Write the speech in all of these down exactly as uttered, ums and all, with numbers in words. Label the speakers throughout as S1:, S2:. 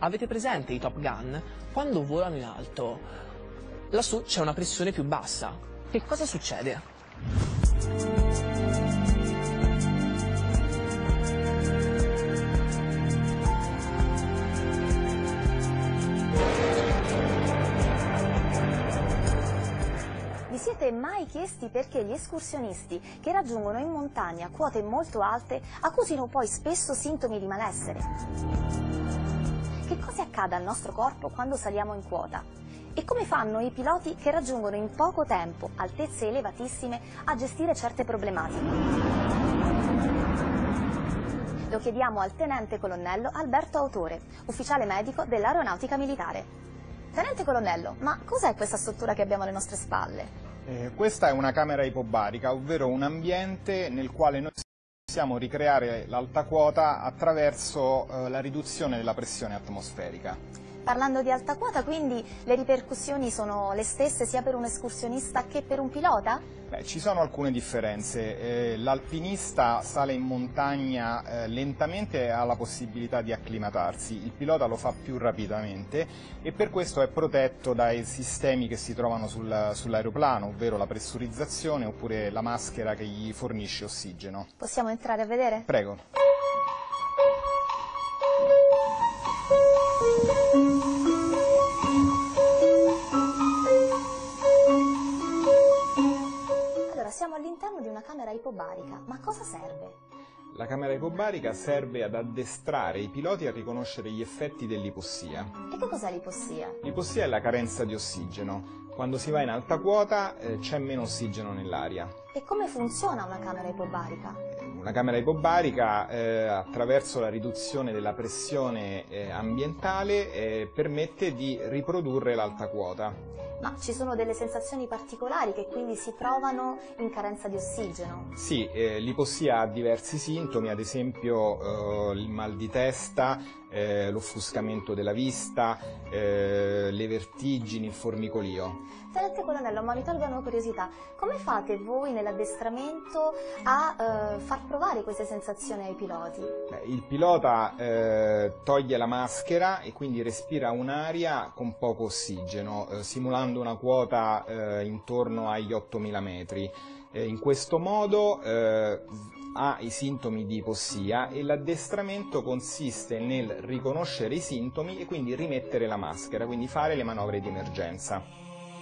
S1: Avete presente i Top Gun? Quando volano in alto, lassù c'è una pressione più bassa. Che cosa succede?
S2: Vi siete mai chiesti perché gli escursionisti che raggiungono in montagna quote molto alte accusino poi spesso sintomi di malessere? Che cosa accade al nostro corpo quando saliamo in quota? E come fanno i piloti che raggiungono in poco tempo altezze elevatissime a gestire certe problematiche? Lo chiediamo al tenente colonnello Alberto Autore, ufficiale medico dell'Aeronautica Militare. Tenente colonnello, ma cos'è questa struttura che abbiamo alle nostre spalle?
S3: Eh, questa è una camera ipobarica, ovvero un ambiente nel quale noi possiamo ricreare l'alta quota attraverso eh, la riduzione della pressione atmosferica.
S2: Parlando di alta quota, quindi le ripercussioni sono le stesse sia per un escursionista che per un pilota?
S3: Beh, ci sono alcune differenze. Eh, l'alpinista sale in montagna eh, lentamente e ha la possibilità di acclimatarsi, il pilota lo fa più rapidamente e per questo è protetto dai sistemi che si trovano sul, sull'aeroplano, ovvero la pressurizzazione oppure la maschera che gli fornisce ossigeno.
S2: Possiamo entrare a vedere?
S3: Prego.
S2: Siamo all'interno di una camera ipobarica, ma a cosa serve?
S3: La camera ipobarica serve ad addestrare i piloti a riconoscere gli effetti dell'ipossia.
S2: E che cos'è l'ipossia?
S3: L'ipossia è la carenza di ossigeno. Quando si va in alta quota eh, c'è meno ossigeno nell'aria.
S2: E come funziona una camera ipobarica?
S3: Una camera ipobarica, eh, attraverso la riduzione della pressione eh, ambientale, eh, permette di riprodurre l'alta quota.
S2: Ma ci sono delle sensazioni particolari che quindi si provano in carenza di ossigeno?
S3: Sì, eh, l'ipossia ha diversi sintomi, ad esempio eh, il mal di testa, eh, l'offuscamento della vista, eh, le vertigini, il formicolio.
S2: Tenente colonnello, ma mi tolgo una curiosità, come fate voi nell'addestramento a eh, far provare queste sensazioni ai piloti?
S3: Beh, il pilota eh, toglie la maschera e quindi respira un'aria con poco ossigeno, eh, simulando una quota eh, intorno agli ottomila metri. Eh, in questo modo eh, ha i sintomi di ipossia e l'addestramento consiste nel riconoscere i sintomi e quindi rimettere la maschera, quindi fare le manovre di emergenza.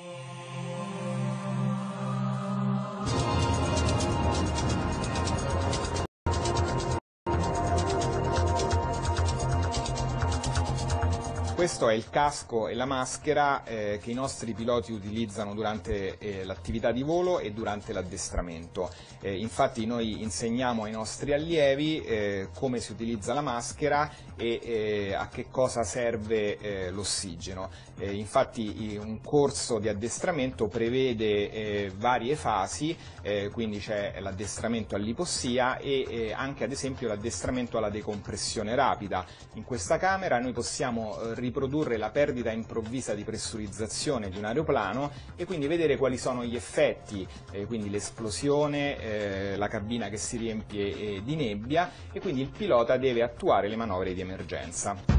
S3: Questo è il casco e la maschera eh, che i nostri piloti utilizzano durante eh, l'attività di volo e durante l'addestramento. Eh, infatti noi insegniamo ai nostri allievi eh, come si utilizza la maschera e eh, a che cosa serve eh, l'ossigeno. Eh, infatti un corso di addestramento prevede eh, varie fasi, eh, quindi c'è l'addestramento all'ipossia e eh, anche ad esempio l'addestramento alla decompressione rapida. In questa camera noi possiamo eh, riprodurre la perdita improvvisa di pressurizzazione di un aeroplano e quindi vedere quali sono gli effetti, eh, quindi l'esplosione, eh, la cabina che si riempie eh, di nebbia e quindi il pilota deve attuare le manovre di emergenza.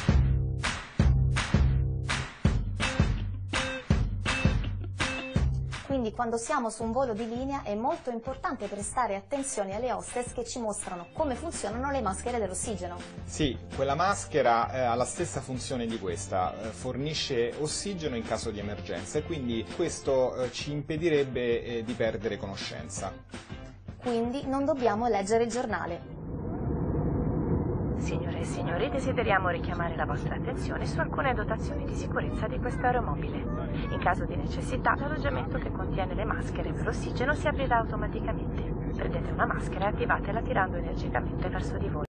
S2: Quindi quando siamo su un volo di linea è molto importante prestare attenzione alle hostess che ci mostrano come funzionano le maschere dell'ossigeno.
S3: Sì, quella maschera eh, ha la stessa funzione di questa, eh, fornisce ossigeno in caso di emergenza e quindi questo eh, ci impedirebbe eh, di perdere conoscenza.
S2: Quindi non dobbiamo leggere il giornale.
S4: Signore e signori, desideriamo richiamare la vostra attenzione su alcune dotazioni di sicurezza di questo aeromobile. In caso di necessità, l'alloggiamento che contiene le maschere per l'ossigeno si aprirà automaticamente. Prendete una maschera e attivatela tirando energicamente verso di voi.